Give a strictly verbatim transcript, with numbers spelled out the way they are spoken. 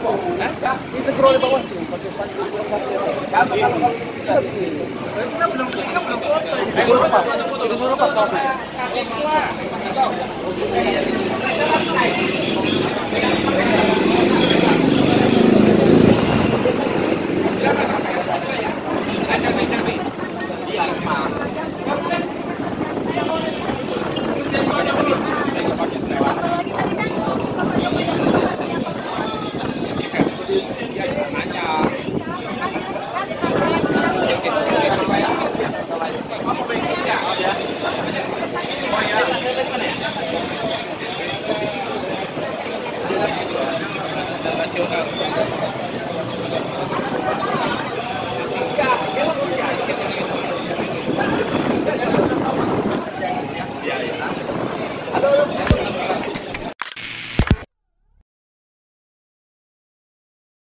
ditegur oleh Bawaslu pakai pakai kalau kalau kita belum kita belum foto. Disuruh Pak, disuruh Pak foto. Iya,